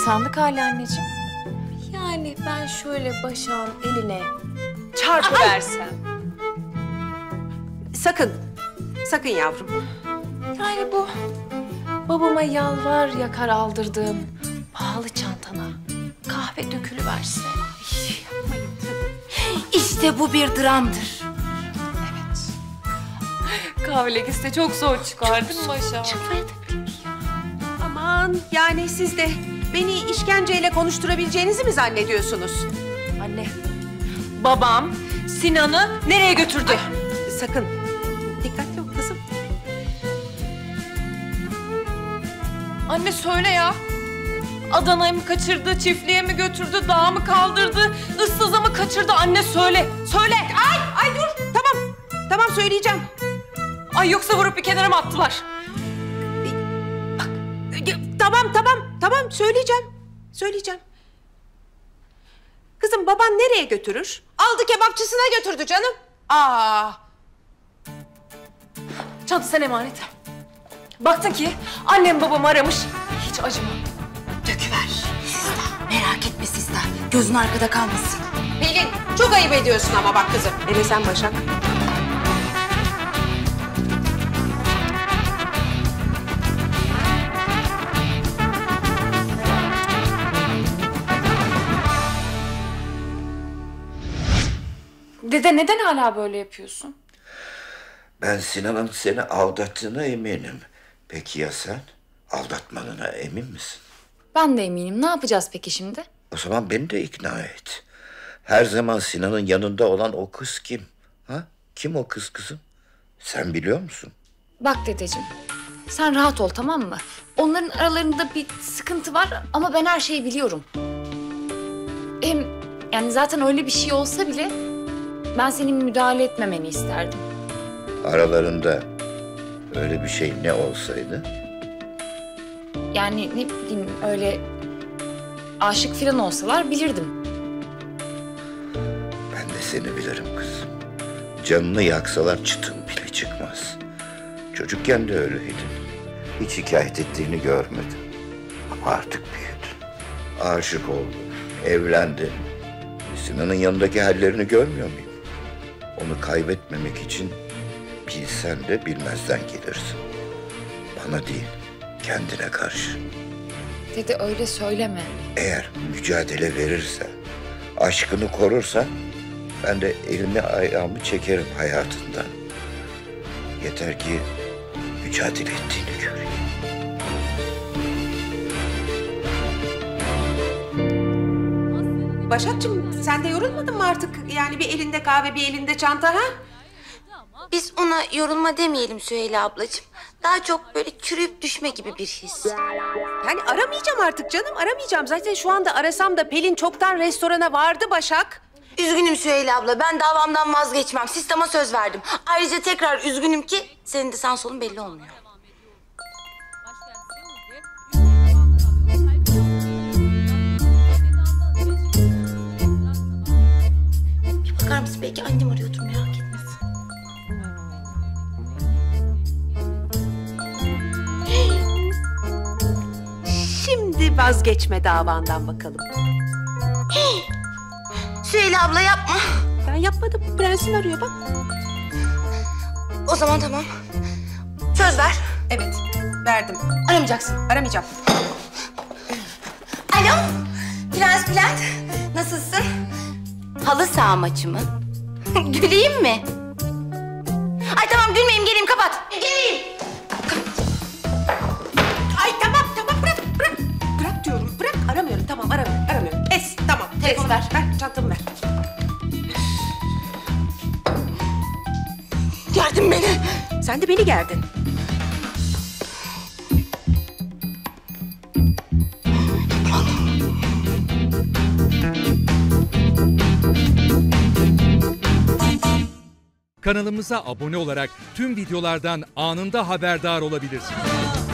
sandık hali anneciğim. Yani ben şöyle Başak'ın eline Çarpıversem. Sakın. Sakın yavrum. yani bu babama yalvar yakar aldırdığım pahalı çantana kahve dökülüverse. İşte bu bir dramdır. Evet. Kahve lekesi de çok zor çıkar değil mi Başak? Çıkmayabilir. Aman yani siz de beni işkenceyle konuşturabileceğinizi mi zannediyorsunuz? Anne, babam Sinan'ı nereye götürdü? Sakın. Dikkatli ol kızım. Anne söyle ya. Adana'ya mı kaçırdı, çiftliğe mi götürdü, dağa mı kaldırdı, ıssıza mı kaçırdı? Anne söyle, söyle. Ay dur. Tamam. Tamam söyleyeceğim. Ay yoksa vurup bir kenara mı attılar? Tamam söyleyeceğim. Söyleyeceğim. Kızım baban nereye götürür? Aldı kebapçısına götürdü canım. Çanta sen emanet. Baktın ki annem babamı aramış, hiç acıma. Döküver. Sista, merak etme Sista. Gözün arkada kalmasın. Pelin çok ayıp ediyorsun ama bak kızım. Hele sen Başak. Dede neden hala böyle yapıyorsun? Ben Sinan'ın seni aldattığına eminim. Peki ya sen? Aldatmadığına emin misin? Ben de eminim. Ne yapacağız peki şimdi? O zaman beni de ikna et. Her zaman Sinan'ın yanında olan o kız kim? Ha? Kim o kız kızım? Sen biliyor musun? Bak dedeciğim, sen rahat ol tamam mı? Onların aralarında bir sıkıntı var ama ben her şeyi biliyorum. Hem yani zaten öyle bir şey olsa bile ben senin müdahale etmemeni isterdim. Aralarında öyle bir şey ne olsaydı? Yani ne bileyim öyle aşık falan olsalar bilirdim. Ben de seni bilirim kızım. Canını yaksalar çıtın bile çıkmaz. Çocukken de öyleydin. Hiç şikayet ettiğini görmedim. Ama artık büyüdün. Aşık oldun, evlendin. Sinan'ın yanındaki hallerini görmüyor muyum? Onu kaybetmemek için bilsen de bilmezden gelirsin. Bana değil, kendine karşı. Dede öyle söyleme. Eğer mücadele verirsen, aşkını korursan ben de elimi ayağımı çekerim hayatından. Yeter ki mücadele ettiğini göreyim. Başakçığım sen de yorulmadın mı artık? Yani bir elinde kahve bir elinde çanta ha? Biz ona yorulma demeyelim Süheyla ablacığım. Daha çok böyle çürüyüp düşme gibi bir his. Yani aramayacağım artık canım aramayacağım. Zaten şu anda arasam da Pelin çoktan restorana vardı Başak. Üzgünüm Süheyla abla. Ben davamdan vazgeçmem. Sisteme söz verdim. Ayrıca tekrar üzgünüm ki senin de sağın solun belli olmuyor. Bir bakar mısın? Belki annem arıyordur, merak etmesin. Şimdi vazgeçme davandan bakalım. Süheyla abla yapma. Ben yapmadım. Prensin arıyor bak. O zaman tamam. Söz ver. Evet verdim. Aramayacaksın. Aramayacağım. Alo. Prens Bülent. Nasılsın? Halı saha maçı mı? Güleyim mi? Ay tamam gülmeyeyim, geleyim, kapat. Geleyim. Ay tamam bırak. Bırak diyorum bırak aramıyorum tamam aramıyorum. Es tamam. Telefonu ver. Ver çantamı ver. Gerdin beni. Sen de beni gerdin. Kanalımıza abone olarak tüm videolardan anında haberdar olabilirsiniz.